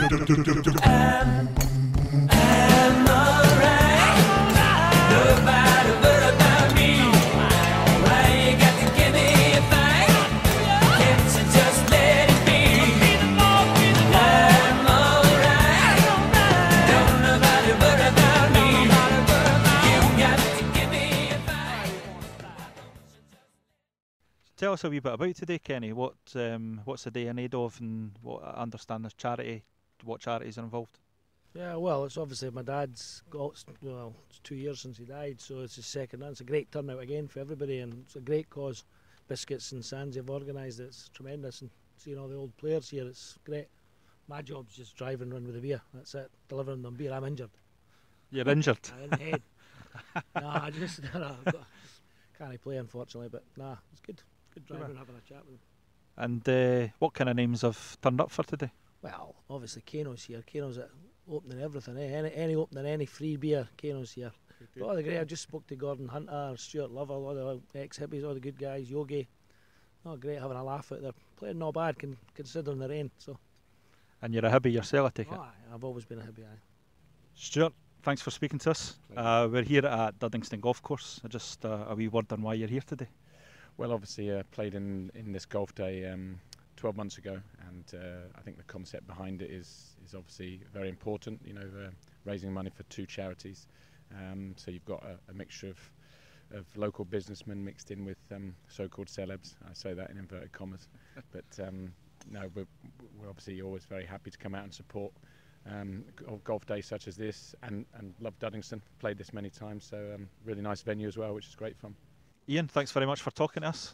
Tell us a wee bit about today, Kenny. What's the day in aid of, and what I understand there's charity. What charities are involved? Yeah, well, it's obviously my dad's got, well, it's 2 years since he died, so it's his second. It's a great turnout again for everybody, and it's a great cause. Biscuits and Sands have organised it. It's tremendous, and seeing all the old players here, it's great. My job's just drive and run with the beer. That's it. Delivering them beer. I'm injured. You're injured? In the head. Nah, I just can't play, unfortunately, but nah, it's good. Good driving, having a chat with them. And what kind of names have turned up for today? Well, obviously Kano's here. Kano's at opening everything. Any opening, any free beer, Kano's here. All the great. I just spoke to Gordon Hunter, Stuart Lovell, all the ex-hippies, all the good guys, Yogi. Oh, great, having a laugh out there. Playing not bad, considering the rain. So. And you're a Hibby yourself, I take it? I've always been a Hibby, aye. Stuart, thanks for speaking to us. We're here at Duddingston Golf Course. Just a wee word on why you're here today. Well, obviously played in this golf day 12 months ago, and I think the concept behind it is obviously very important. You know, raising money for 2 charities. So you've got a mixture of local businessmen mixed in with so-called celebs. I say that in inverted commas, but no, we're obviously always very happy to come out and support golf days such as this, and love Duddingston. Played this many times, so really nice venue as well, which is great fun. Ian, thanks very much for talking to us.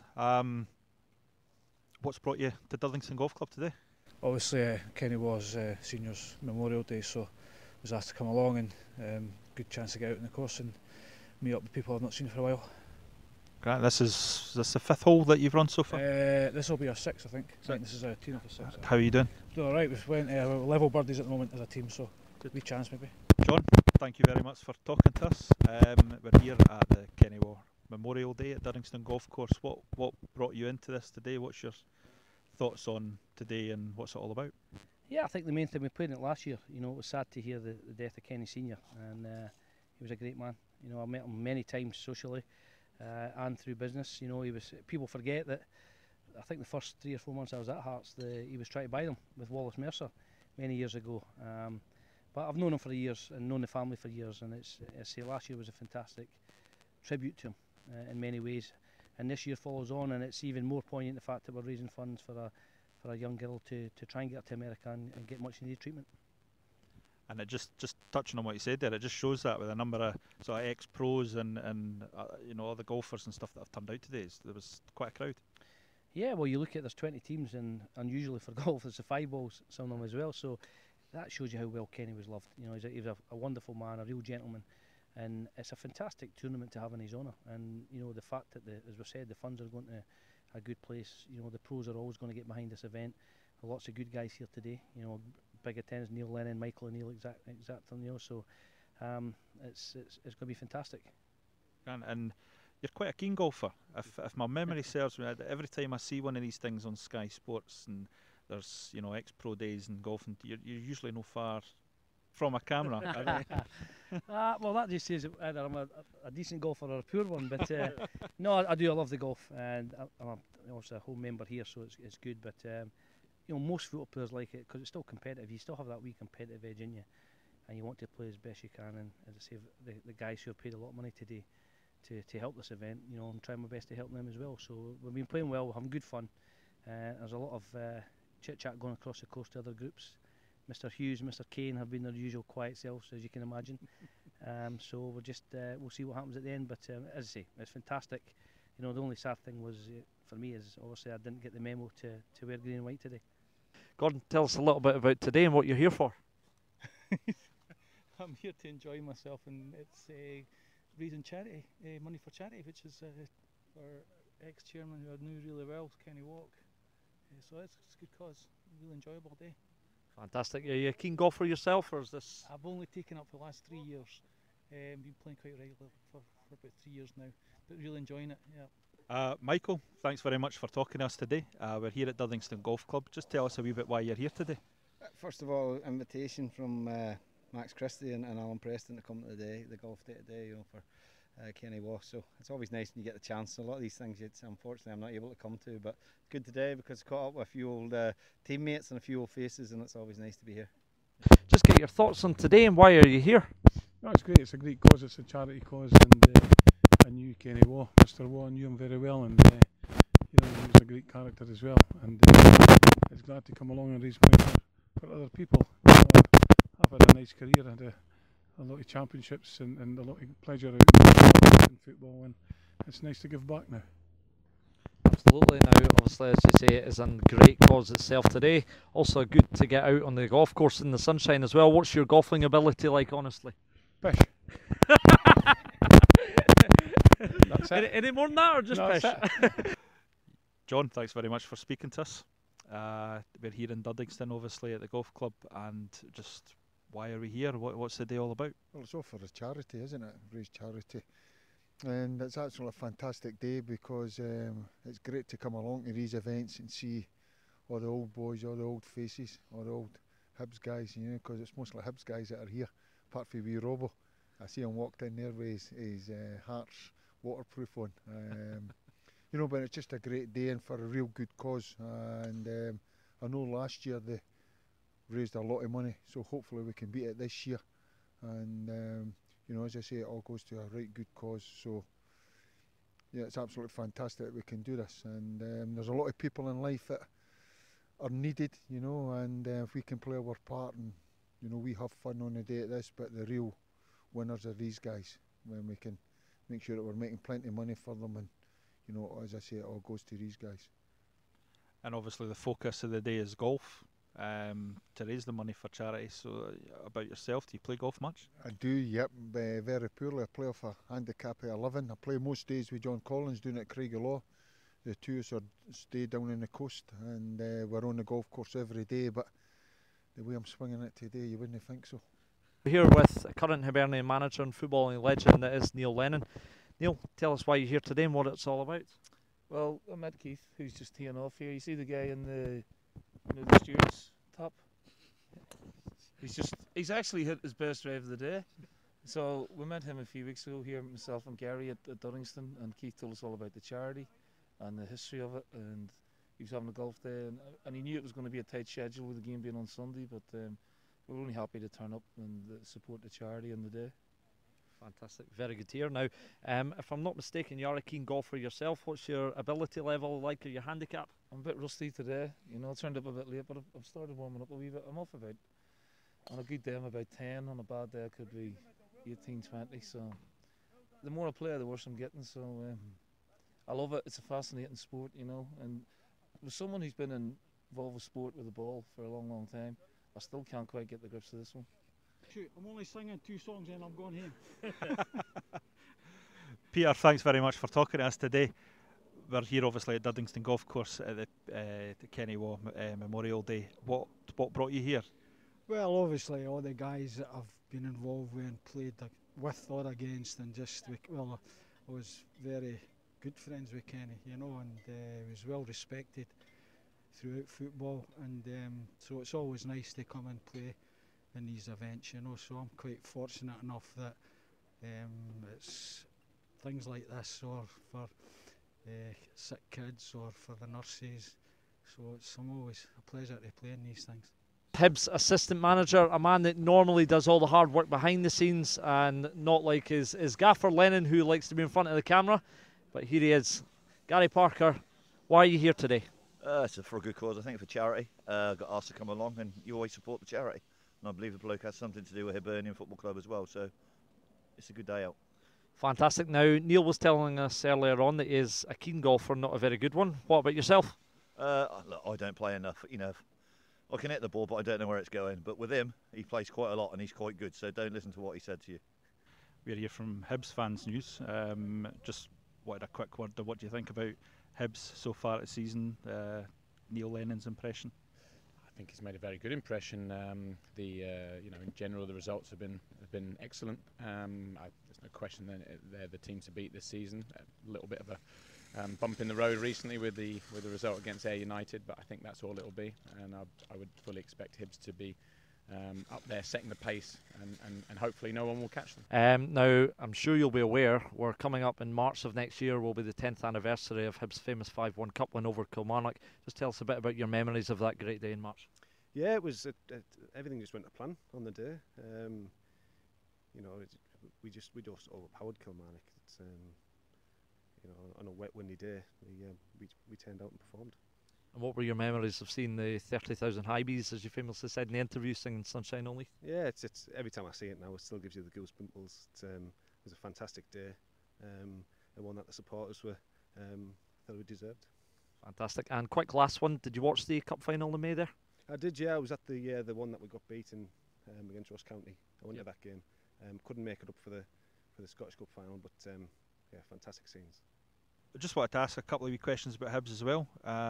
What's brought you to Duddingston Golf Club today? Obviously, Kenny was Seniors Memorial Day, so I was asked to come along, and good chance to get out on the course and meet up with people I've not seen for a while. Great. This is the 5th hole that you've run so far? This will be our 6th, I think. This is a team of 6. How are you doing? Doing alright. We've went level birdies at the moment as a team, so good wee chance maybe. John, thank you very much for talking to us. We're here at the Kenny Waugh Memorial Day at Duddingston Golf Course. What brought you into this today? What's your thoughts on today and what's it all about? Yeah, I think the main thing, we played it last year. You know, it was sad to hear the death of Kenny Senior, and he was a great man. You know, I met him many times socially and through business. You know, people forget that. I think the first 3 or 4 months I was at Hearts, he was trying to buy them with Wallace Mercer many years ago. But I've known him for years and known the family for years, and I say last year was a fantastic tribute to him in many ways, and this year follows on, and it's even more poignant the fact that we're raising funds for a young girl to try and get her to America and get much needed treatment. And it just touching on what you said there, it just shows that with a number of sort of ex-pros and you know, all the golfers and stuff that have turned out today, there was quite a crowd. Yeah, well, you look at there's 20 teams, and unusually for golf there's the 5 balls, some of them as well, so that shows you how well Kenny was loved. You know, he was a wonderful man, a real gentleman, and it's a fantastic tournament to have in his honour. And you know, the fact that as we said, the funds are going to a good place. You know, the pros are always going to get behind this event. Lots of good guys here today. You know, big attendance: Neil Lennon, Michael O'Neill, exactly. You know, so it's going to be fantastic. And you're quite a keen golfer. If my memory serves me, every time I see one of these things on Sky Sports and there's, you know, ex-pro days and golfing, you're usually no far from a camera. Well, that just says either I'm a decent golfer or a poor one. But no, I do. I love the golf, and I'm also a home member here, so it's good. But you know, most football players like it because it's still competitive. You still have that wee competitive edge in you, and you want to play as best you can. And as I say, the guys who have paid a lot of money today to help this event, you know, I'm trying my best to help them as well. So we've been playing well, we're having good fun. There's a lot of chit chat going across the course to other groups. Mr. Hughes, Mr. Kane have been their usual quiet selves, as you can imagine. So we'll just we'll see what happens at the end. But as I say, it's fantastic. You know, the only sad thing was for me is obviously I didn't get the memo to wear green and white today. Gordon, tell us a little bit about today and what you're here for. I'm here to enjoy myself, and it's raising charity, money for charity, which is our ex-chairman who I knew really well, Kenny Waugh. So it's a good cause, a really enjoyable day. Fantastic. Are you a keen golfer yourself, or is this? I've only taken up for the last 3 years. Been playing quite regularly for about 3 years now, but really enjoying it. Yeah. Michael, thanks very much for talking to us today. We're here at Duddingston Golf Club. Just tell us a wee bit why you're here today. First of all, invitation from Max Christie and Alan Preston to come to the golf day today, for Kenny Waugh. So it's always nice when you get the chance. A lot of these things, unfortunately, I'm not able to come to, but good today because I caught up with a few old teammates and a few old faces, and it's always nice to be here. Just get your thoughts on today and why are you here? No, it's great. It's a great cause. It's a charity cause, and I knew Kenny Waugh, Mr. Waugh, knew him very well, and he was a great character as well. And it's glad to come along and raise money for other people. I've had a nice career, had a lot of championships and a lot of pleasure out in football, and it's nice to give back now. Absolutely. Now, obviously, as you say, it is a great cause itself today. Also good to get out on the golf course in the sunshine as well. What's your golfing ability like, honestly? Pish. That's it. Any more than that, or just pish? John, thanks very much for speaking to us. We're here in Duddingston, obviously, at the golf club, and just why are we here? What's the day all about? Well, it's all for a charity, isn't it? Raise charity. And it's actually a fantastic day because it's great to come along to these events and see all the old boys, all the old faces, all the old Hibs guys, because it's mostly Hibs guys that are here, apart from wee Robbo. I see him walked in there with his Hearts waterproof on. But it's just a great day and for a real good cause. And I know last year they raised a lot of money, so hopefully we can beat it this year. And as I say, it all goes to a right good cause. So yeah, it's absolutely fantastic that we can do this. And there's a lot of people in life that are needed, and if we can play our part and we have fun on a day like this, but the real winners are these guys when we can make sure that we're making plenty of money for them. And as I say, it all goes to these guys. And obviously the focus of the day is golf, to raise the money for charity. So about yourself, do you play golf much? I do, yep, very poorly. I play off a handicap of 11. I play most days with John Collins doing it at Craigielaw. The two of us stay down in the coast, and we're on the golf course every day, but the way I'm swinging it today, you wouldn't think so. We're here with current Hibernian manager and footballing legend that is Neil Lennon. Neil, tell us why you're here today and what it's all about. Well, I met Keith, who's just teeing off here. You see the guy in the stewards top? He's actually hit his best drive of the day. So we met him a few weeks ago here, myself and Gary at Duddingston, and Keith told us all about the charity and the history of it, and he was having a golf day, and he knew it was going to be a tight schedule with the game being on Sunday, but we were only happy to turn up and support the charity on the day. Fantastic, very good to hear. Now, if I'm not mistaken, you are a keen golfer yourself. What's your ability level like, or your handicap? I'm a bit rusty today, I turned up a bit late, but I've started warming up a wee bit. I'm off about, on a good day I'm about 10, on a bad day I could be 18, 20, so the more I play the worse I'm getting, so I love it. It's a fascinating sport, and with someone who's been involved with sport with the ball for a long, long time, I still can't quite get the grips of this one. Shoot, I'm only singing 2 songs and I'm going home. Peter, thanks very much for talking to us today. We're here obviously at Duddingston Golf Course at the Kenny Waugh Memorial Day. What brought you here? Well, obviously all the guys that I've been involved with and played with or against, and I was very good friends with Kenny, and he was well respected throughout football, and so it's always nice to come and play in these events, so I'm quite fortunate enough that it's things like this, or for sick kids, or for the nurses, so it's always a pleasure to play in these things. Hibs assistant manager, a man that normally does all the hard work behind the scenes, and not like his gaffer Lennon, who likes to be in front of the camera, but here he is. Gary Parker, why are you here today? It's for a good cause, I think, for charity. Got asked to come along, and you always support the charity. And I believe the bloke has something to do with Hibernian Football Club as well, so it's a good day out. Fantastic. Now, Neil was telling us earlier on that he is a keen golfer, not a very good one. What about yourself? Look, I don't play enough, I can hit the ball, but I don't know where it's going. But with him, he plays quite a lot, and he's quite good, so don't listen to what he said to you. We're here from Hibs Fans News. Just wanted a quick word of what do you think about Hibs so far this season, Neil Lennon's impression? I think he's made a very good impression. In general, the results have been excellent. There's no question that they're the team to beat this season. A little bit of a bump in the road recently with the result against Ayr United, but I think that's all it'll be, and I would fully expect Hibs to be up there setting the pace, and hopefully no one will catch them. Now, I'm sure you'll be aware, we're coming up in March of next year, will be the 10th anniversary of Hibs' famous 5-1 Cup win over Kilmarnock. Just tell us a bit about your memories of that great day in March. Yeah, it was everything just went to plan on the day. You know, we just overpowered Kilmarnock. It's, you know, on a wet, windy day, we turned out and performed. And what were your memories of seeing the 30,000 high bees, as you famously said in the interview, singing Sunshine Only? Yeah, it's every time I see it now, it still gives you the goosebumps. It was a fantastic day, and one that the supporters were that we deserved. Fantastic. And quick last one, did you watch the cup final in May there? I did, yeah. I was at the one that we got beaten against Ross County. I went to that game. Couldn't make it up for the Scottish Cup final, but yeah, fantastic scenes. I just wanted to ask a couple of wee questions about Hibs as well.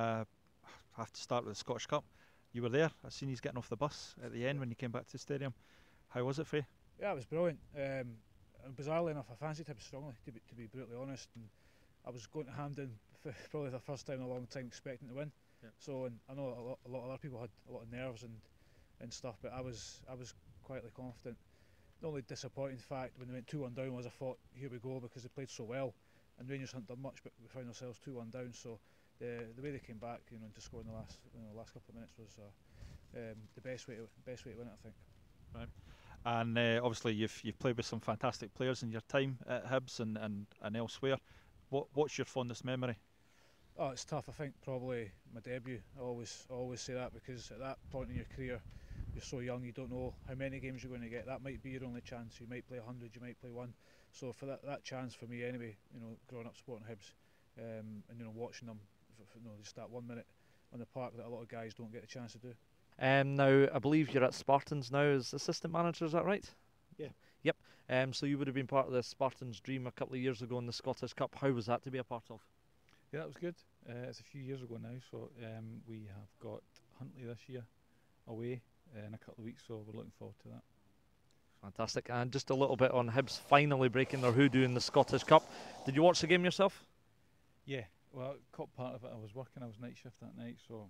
I have to start with the Scottish Cup. You were there. I seen you getting off the bus at the end when you came back to the stadium. How was it for you? Yeah, it was brilliant. And bizarrely enough, I fancied Hibs strongly, to be brutally honest. And I was going to Hampden for probably the first time in a long time, expecting to win. Yeah. So, and I know a lot of other people had a lot of nerves and stuff, but I was quietly confident. The only disappointing fact when they went 2-1 down was I thought, here we go, because they played so well, and Rangers hadn't done much, but we found ourselves 2-1 down. So the way they came back, you know, to score in the last couple of minutes was the best way to win it, I think. Right. And obviously you've played with some fantastic players in your time at Hibs and elsewhere. What's your fondest memory? Oh, it's tough. I think probably my debut. I always say that, because at that point in your career, you're so young, you don't know how many games you're going to get. That might be your only chance. You might play 100, you might play one. So for that chance for me anyway, you know, growing up supporting Hibs, and you know, watching them, you know, just that 1 minute on the park that a lot of guys don't get a chance to do. Now, I believe you're at Spartans now as assistant manager, is that right? Yeah. Yep. So you would have been part of the Spartans' dream a couple of years ago in the Scottish Cup. How was that to be a part of? Yeah, that was good. It's a few years ago now, so we have got Huntly this year away in a couple of weeks, so we're looking forward to that. Fantastic. And just a little bit on Hibs finally breaking their hoodoo in the Scottish Cup. Did you watch the game yourself? Yeah, well, caught part of it. I was working, I was night shift that night, so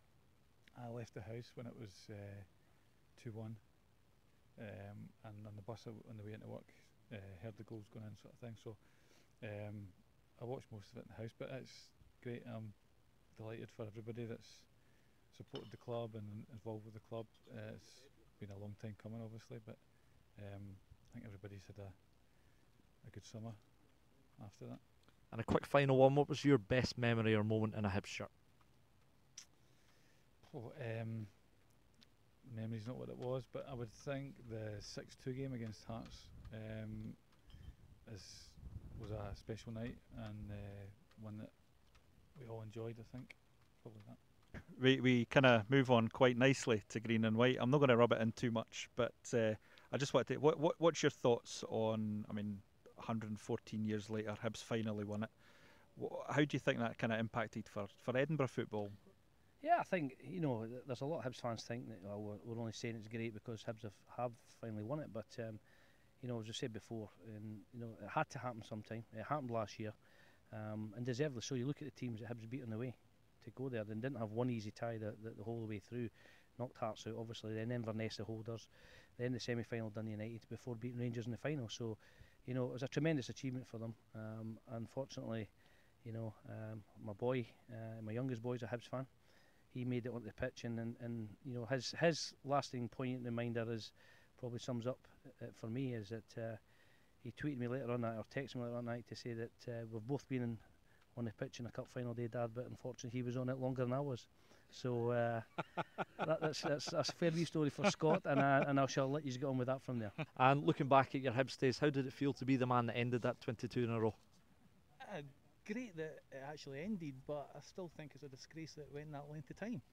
I left the house when it was 2-1, and on the bus on the way into work, heard the goals going in, sort of thing. So I watched most of it in the house, but it's great. I'm delighted for everybody that's supported the club and involved with the club. It's been a long time coming, obviously, but I think everybody's had a good summer after that. And a quick final one, what was your best memory or moment in a Hibs shirt? Oh, memory's not what it was, but I would think the 6-2 game against Hearts was a special night, and one that we all enjoyed, I think. Probably that. We kind of move on quite nicely to green and white. I'm not going to rub it in too much, but I just want to. What's your thoughts on? I mean, 114 years later, Hibs finally won it. How do you think that kind of impacted for Edinburgh football? Yeah, I think, you know, there's a lot of Hibs fans think that we're only saying it's great because Hibs have finally won it, but you know, as I said before, you know, it had to happen sometime. It happened last year, and deservedly so. You look at the teams that Hibs beat on the way to go there. They didn't have one easy tie the whole way through. Knocked Hearts out, obviously, then Inverness the holders, then the semi-final Dundee United before beating Rangers in the final. So, you know, it was a tremendous achievement for them. Unfortunately, you know, my youngest boy's a Hibs fan. He made it onto the pitch, and you know, his lasting poignant reminder is probably sums up for me is that he tweeted me later on that, or texted me later on that night to say that we've both been on the pitch in a cup final day, Dad, but unfortunately he was on it longer than I was. So that's a fair wee story for Scott, and I shall let you get on with that from there. And looking back at your Hibs days, how did it feel to be the man that ended that 22 in a row? Great that it actually ended, but I still think it's a disgrace that it went that length of time.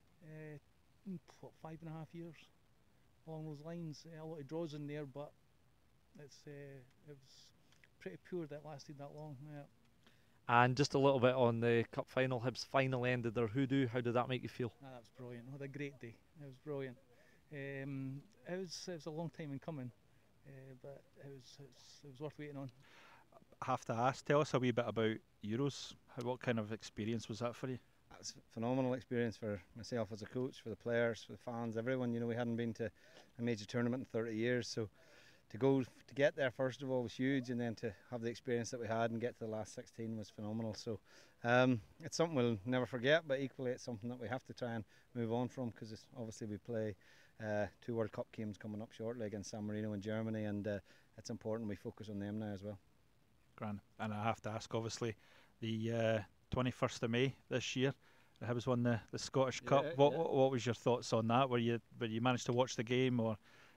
5.5 years along those lines. A lot of draws in there, but it was pretty poor that lasted that long. Yeah. And just a little bit on the cup final. Hibs finally ended their hoodoo. How did that make you feel? That was brilliant. What a great day. It was brilliant. It was a long time in coming, but it was worth waiting on. I have to ask, tell us a wee bit about Euros. What kind of experience was that for you? That's a phenomenal experience for myself as a coach, for the players, for the fans, everyone. We hadn't been to a major tournament in 30 years, so to get there first of all was huge, and then to have the experience that we had and get to the last 16 was phenomenal. So it's something we'll never forget, but equally it's something that we have to try and move on from, because obviously we play 2 World Cup games coming up shortly against San Marino in Germany, and it's important we focus on them now as well. Grand. And I have to ask, obviously, the 21st of May this year, the Hibs won the Scottish Cup. What was your thoughts on that? Were you managed to watch the game, or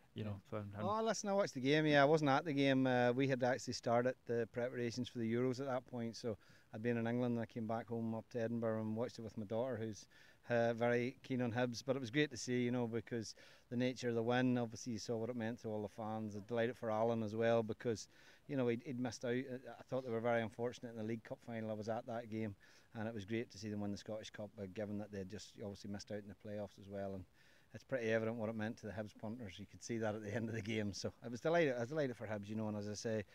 Oh, listen, I watched the game. Yeah, I wasn't at the game. We had actually started the preparations for the Euros at that point, so I'd been in England and I came back home up to Edinburgh and watched it with my daughter, who's very keen on Hibs. But it was great to see, because the nature of the win, obviously you saw what it meant to all the fans. I'm delighted for Alan as well, because he'd missed out. I thought they were very unfortunate in the League Cup final. I was at that game, and it was great to see them win the Scottish Cup, given that they had just obviously missed out in the playoffs as well. And it's pretty evident what it meant to the Hibs punters. You could see that at the end of the game. So I was delighted for Hibs, and as I say,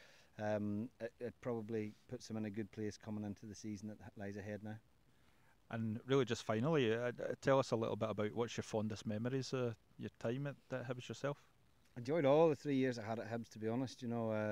it probably puts them in a good place coming into the season that lies ahead now. And really, just finally, tell us a little bit about what's your fondest memories of your time at Hibs yourself. I enjoyed all the 3 years I had at Hibs, to be honest.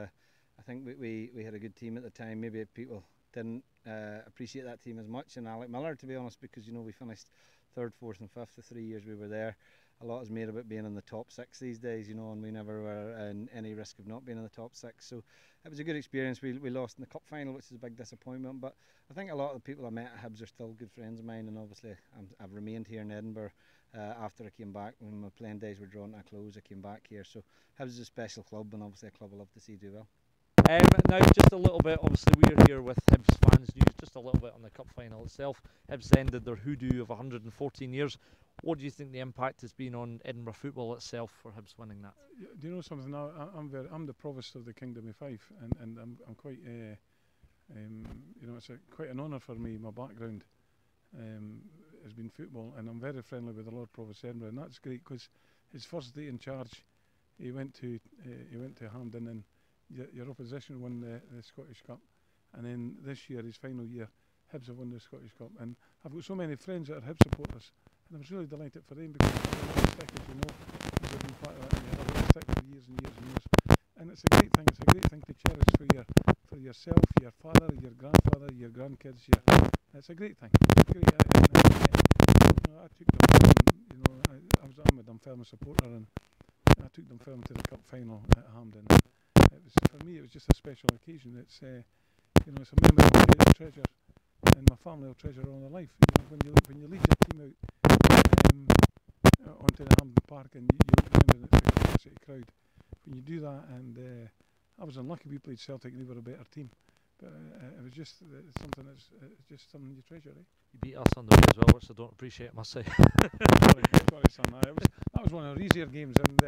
I think we had a good team at the time. Maybe people didn't appreciate that team as much, and Alec Miller, to be honest, because we finished 3rd, 4th and 5th the 3 years we were there. A lot is made about being in the top 6 these days, and we never were in any risk of not being in the top 6. So it was a good experience. We lost in the cup final, which is a big disappointment, but I think a lot of the people I met at Hibs are still good friends of mine, and obviously I've remained here in Edinburgh after I came back. When my playing days were drawn to a close, I came back here. So Hibs is a special club, and obviously a club I love to see do well. Now, just a little bit, obviously we're here with Hibs fans news, just a little bit on the cup final itself. Hibs ended their hoodoo of 114 years. What do you think the impact has been on Edinburgh football itself for Hibs winning that? Do you know something? I'm the provost of the Kingdom of Fife, and I'm quite, it's quite an honour for me. My background has been football, and I'm very friendly with the Lord Provost Edinburgh, and that's great because his first day in charge, he went to Hampden, and your opposition won the Scottish Cup, and then this year, his final year, Hibs have won the Scottish Cup, and I've got so many friends that are Hibs supporters, and I was really delighted for them because I've been stick, as you know, I've been part of that, and I've been stick for years and years and years, and it's a great thing. It's a great thing to cherish for yourself, your father, your grandfather, your grandkids. It's a great thing. It's great. I took them. I'm a Dunfermline supporter, and I took Dunfermline to the cup final at Hampden. For me, it was just a special occasion. It's it's a memory I'll treasure, and my family will treasure all their life. When you lead your team out onto the Hampden Park, and you remember it's a capacity crowd. When you do that, and I was unlucky. We played Celtic, and they were a better team. But it was just something just something you treasure. You beat us on the way as well, which I don't appreciate, I must say. sorry, son. That was one of our easier games, and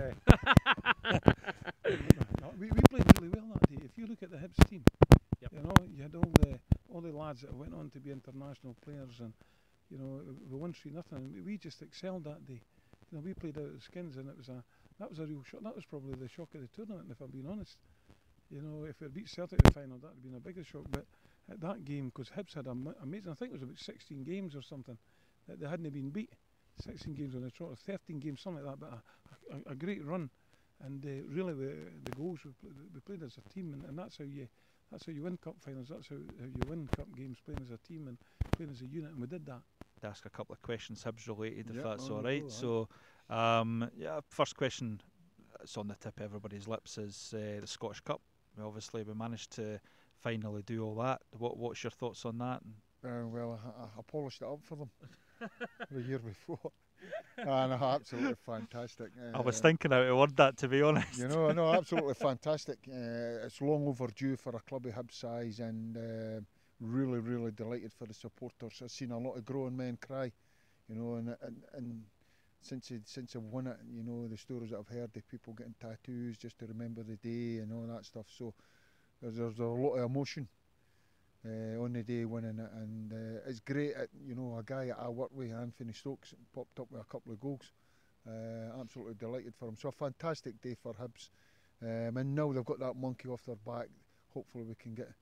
we played really well that day. If you look at the Hibs team, you had all the lads that went on to be international players, and we won 3-0. We just excelled that day. We played out of the skins, and that was a real shock. That was probably the shock of the tournament, if I'm being honest. If we had beat Celtic in the final, that would have been a bigger shock. But at that game, because Hibs had amazing, I think it was about 16 games or something that they hadn't been beat. 16 games on the trot, 13 games, something like that. But a great run, and really the goals we played as a team, and that's how you win cup finals. That's how you win cup games, playing as a team and playing as a unit, and we did that. To ask a couple of questions Hibs related, if that's all go right. on. So, first question, it's on the tip of everybody's lips, is the Scottish Cup. Obviously, we managed to finally do all that. What's your thoughts on that? Well, I polished it up for them the year before. And absolutely fantastic. I was thinking how to word that, to be honest. No, absolutely fantastic. It's long overdue for a club of Hibs size, and really, really delighted for the supporters. I've seen a lot of grown men cry, and since I've won it, the stories that I've heard of people getting tattoos just to remember the day and all that stuff. So there's a lot of emotion on the day winning it, and it's great. A guy that I work with, Anthony Stokes, popped up with a couple of goals. Absolutely delighted for him. So a fantastic day for Hibs, and now they've got that monkey off their back. Hopefully we can get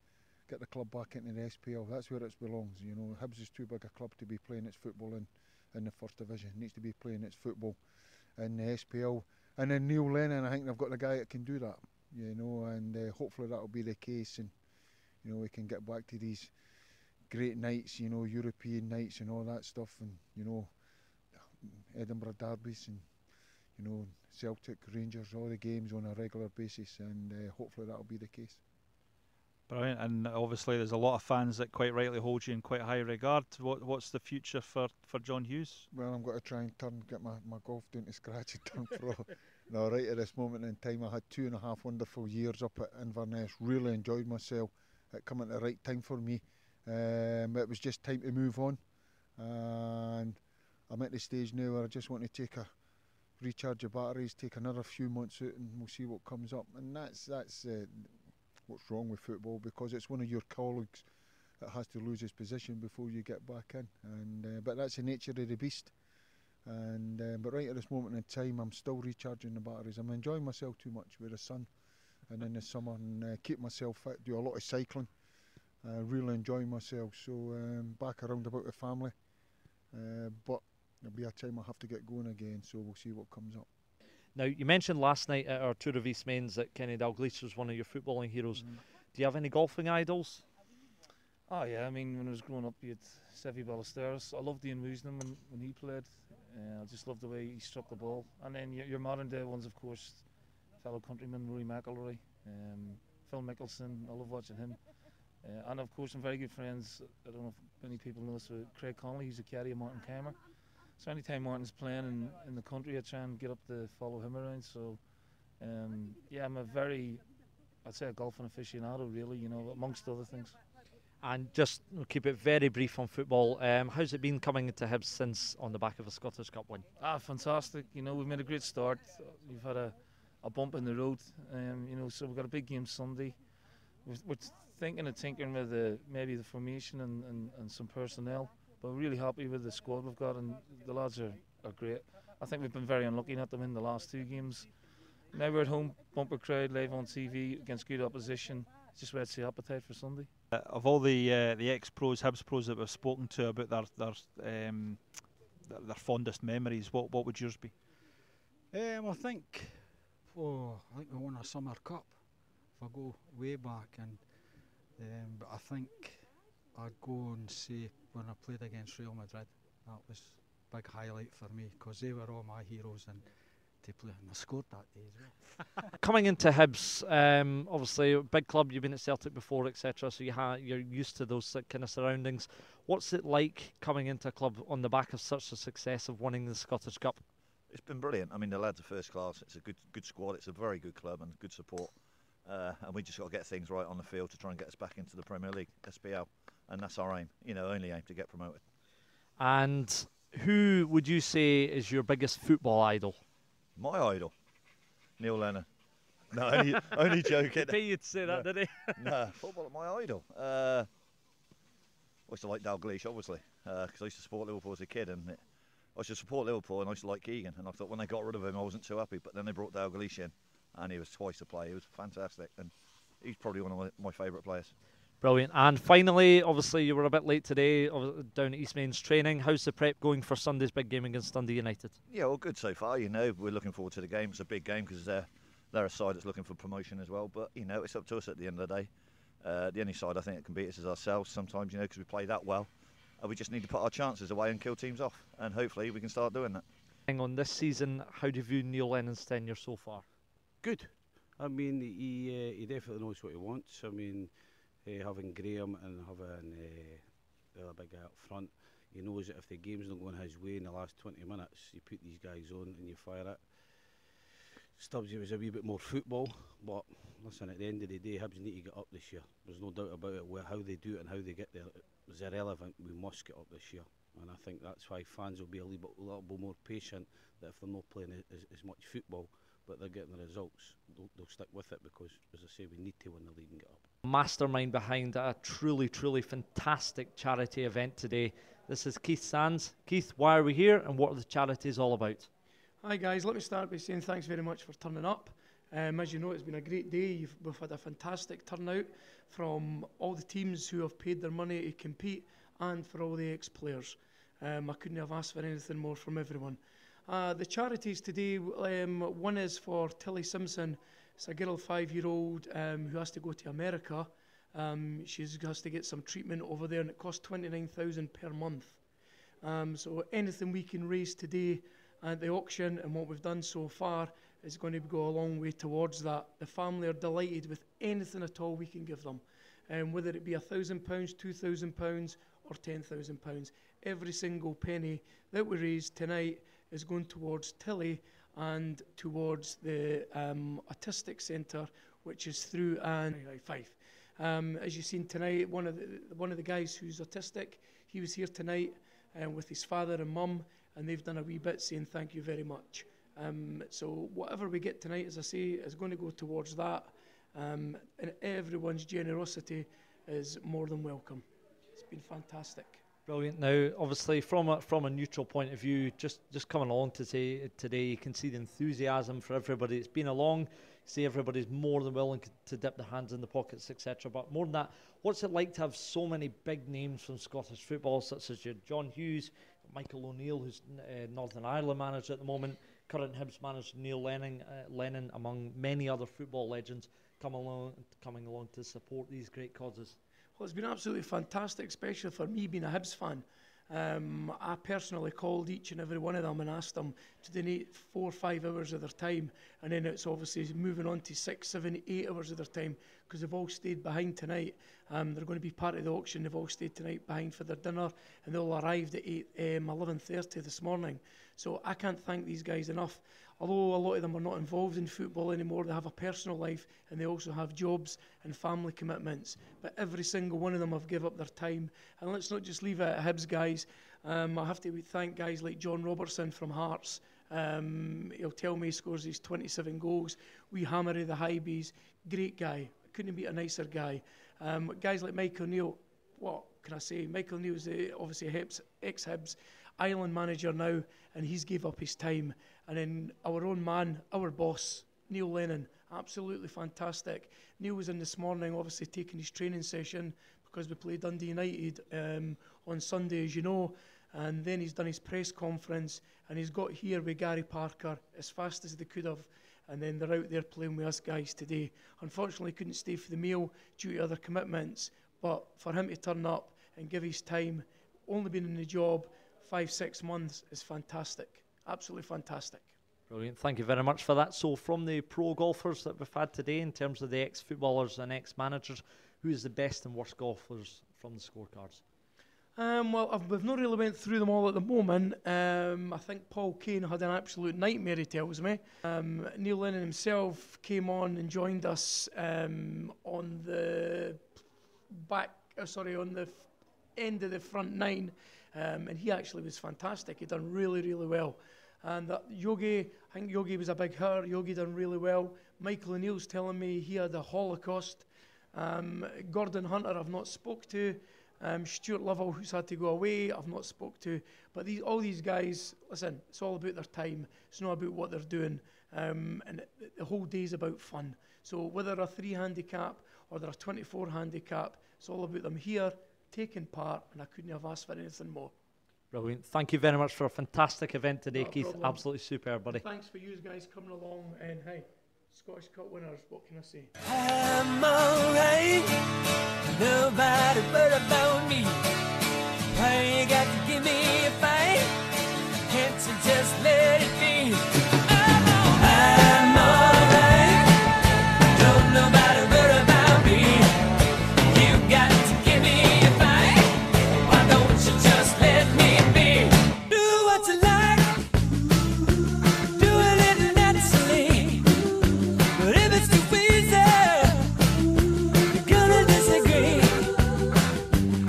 get the club back into the SPL. That's where it belongs. You know, Hibs is too big a club to be playing its football in the first division. It needs to be playing its football in the SPL. And then Neil Lennon, I think they've got the guy that can do that. You know, and hopefully that'll be the case. And you know, we can get back to these great nights. You know, European nights and all that stuff. And you know, Edinburgh derbies and you know, Celtic, Rangers, all the games on a regular basis, and hopefully that'll be the case. Brilliant, and obviously there's a lot of fans that quite rightly hold you in quite high regard. What's the future for John Hughes? Well, I'm going to try and get my golf down to scratch and turn pro. No, right at this moment in time, I had 2.5 wonderful years up at Inverness. Really enjoyed myself. It came at the right time for me. It was just time to move on, and I'm at the stage now where I just want to recharge the batteries, take another few months out, and we'll see what comes up. And that's what's wrong with football, because it's one of your colleagues that has to lose his position before you get back in. And but that's the nature of the beast. And but right at this moment in time, I'm still recharging the batteries. I'm enjoying myself too much with the sun, and in the summer, and keep myself fit. Do a lot of cycling. Really enjoying myself. So back around about the family, but there'll be a time I have to get going again. So we'll see what comes up. Now, you mentioned last night at our Tour of East Mains that Kenny Dalglish was one of your footballing heroes. Do you have any golfing idols? Oh yeah, I mean, when I was growing up, you had Seve Ballesteros. I loved Ian Woosnam when he played. I just loved the way he struck the ball. And then your modern day ones, of course, fellow countryman Rory McIlroy, Phil Mickelson. I love watching him. And of course, I'm very good friends. I don't know if many people know this, with Craig Connolly. He's a caddy of Martin Keimer. So anytime Martin's playing in the country, I try and get up to follow him around. So yeah, I'm I'd say a golfing aficionado, really, you know, amongst other things. And just keep it very brief on football. How's it been coming into Hibs since on the back of a Scottish Cup win? Fantastic. You know, we've made a great start. We've had a bump in the road. You know, so we've got a big game Sunday. We're thinking of tinkering with maybe the formation and some personnel. But we're really happy with the squad we've got, and the lads are great. I think we've been very unlucky not to win the last 2 games. Now we're at home, bumper crowd, live on TV against good opposition. Just whet's the appetite for Sunday. Of all the ex-pros, Hibs pros that we've spoken to about their fondest memories, what would yours be? I think we won a Summer Cup. If I go way back, and but I think I'd go and say when I played against Real Madrid, that was a big highlight for me, because they were all my heroes, and to play, and I scored that day as well. Coming into Hibs, obviously a big club, you've been at Celtic before, etc. So you're used to those kind of surroundings. What's it like coming into a club on the back of such a success of winning the Scottish Cup? It's been brilliant. I mean, the lads are first class. It's a good squad. It's a very good club and good support. And we just got to get things right on the field to try and get us back into the Premier League, SPL. And that's our aim, you know, only aim to get promoted. And who would you say is your biggest football idol? My idol? Neil Lennon. No, only joking. He paid you to say that, did he? No, football, my idol. I used to like Dalglish, obviously, because I used to support Liverpool as a kid, and I used to support Liverpool, and I used to like Keegan, and I thought when they got rid of him, I wasn't too happy, but then they brought Dalglish in, and he was twice a player. He was fantastic, and he's probably one of my favourite players. Brilliant. And finally, obviously you were a bit late today down at East Mains training. How's the prep going for Sunday's big game against Dundee United? Yeah, well, good so far. You know, we're looking forward to the game. It's a big game because they're a side that's looking for promotion as well. But you know, it's up to us at the end of the day. The only side I think that can beat us is ourselves sometimes. You know, because we play that well. We just need to put our chances away and kill teams off, and hopefully we can start doing that. Hang on, this season, how do you view Neil Lennon's tenure so far? Good. I mean, he definitely knows what he wants. I mean, having Graham and having the other big guy up front, he knows that if the game's not going his way in the last 20 minutes, you put these guys on and you fire it. Stubbsy was a wee bit more football, but listen, at the end of the day, Hibs need to get up this year. There's no doubt about it. How they do it and how they get there is irrelevant. We must get up this year, and I think that's why fans will be a little bit more patient, that if they're not playing as much football, but they're getting the results, they'll stick with it, because, as I say, we need to win the league and get up. Mastermind behind a truly fantastic charity event today. This is Keith Sands. Keith, why are we here, and what are the charities all about? Hi guys, let me start by saying thanks very much for turning up. As you know, it's been a great day. We've had a fantastic turnout from all the teams who have paid their money to compete and for all the ex-players. I couldn't have asked for anything more from everyone. The charities today, one is for Tilly Simpson. It's a girl, 5-year-old, who has to go to America. She has to get some treatment over there, and it costs $29,000 per month. So anything we can raise today at the auction and what we've done so far is going to go a long way towards that. The family are delighted with anything at all we can give them, whether it be £1,000, £2,000 or £10,000. Every single penny that we raise tonight is going towards Tilly and towards the autistic centre, which is through Fife. As you've seen tonight, one of the guys who's autistic, he was here tonight with his father and mum, and they've done a wee bit saying thank you very much. So whatever we get tonight, as I say, is going to go towards that, and everyone's generosity is more than welcome. It's been fantastic. Brilliant. Now, obviously, from a neutral point of view, just coming along today, you can see the enthusiasm for everybody. It's been along. You see everybody's more than willing to dip their hands in the pockets, etc. But more than that, what's it like to have so many big names from Scottish football, such as your John Hughes, Michael O'Neill, who's Northern Ireland manager at the moment, current Hibs manager Neil Lennon, among many other football legends, coming along to support these great causes? Well, it's been absolutely fantastic, especially for me being a Hibs fan. I personally called each and every one of them and asked them to donate 4 or 5 hours of their time, and then it's obviously moving on to 6, 7, 8 hours of their time, because they've all stayed behind tonight. They're going to be part of the auction. They've all stayed tonight behind for their dinner, and they all arrived at 11:30 this morning. So I can't thank these guys enough. Although a lot of them are not involved in football anymore, they have a personal life and they also have jobs and family commitments. But every single one of them have given up their time. And let's not just leave it at Hibs, guys. I have to thank guys like John Robertson from Hearts. He'll tell me he scores these 27 goals. We hammer the Highbees. Great guy. Couldn't be a nicer guy. Guys like Michael O'Neill. What can I say? Michael O'Neill is obviously ex-Hibs Island manager now, and he's gave up his time. And then our own man, our boss, Neil Lennon, absolutely fantastic. Neil was in this morning, obviously taking his training session because we played Dundee United on Sunday, as you know. And then he's done his press conference, and he's got here with Gary Parker as fast as they could have. And then they're out there playing with us guys today. Unfortunately, couldn't stay for the meal due to other commitments. But for him to turn up and give his time, only been in the job 5-6 months, is fantastic. Absolutely fantastic. Brilliant. Thank you very much for that. So from the pro golfers that we've had today, in terms of the ex-footballers and ex-managers, who is the best and worst golfers from the scorecards? Well, we've not really went through them all at the moment. I think Paul Kane had an absolute nightmare, he tells me. Neil Lennon himself came on and joined us on the end of the front 9. And he actually was fantastic. He done really, really well. And Yogi, I think Yogi was a big hitter. Yogi done really well. Michael O'Neill's telling me he had a Holocaust. Gordon Hunter I've not spoke to. Stuart Lovell, who's had to go away, I've not spoke to. But all these guys, listen, it's all about their time. It's not about what they're doing. And the whole day's about fun. So whether they're a 3 handicap or they're a 24 handicap, it's all about them here, taking part, and I couldn't have asked for anything more. Brilliant. Thank you very much for a fantastic event today, Not a Keith. problem. Absolutely superb, buddy. Thanks for you guys coming along, and hey, Scottish Cup winners, what can I say? I'm alright, nobody worry about me. Why you got to give me a fight? Can't you just let it be? I'm alright, don't nobody worry about me. You got to give me a fight. Why don't you just let me be? Do what you like, do it naturally. But if it's too easy, you're gonna disagree.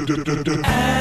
I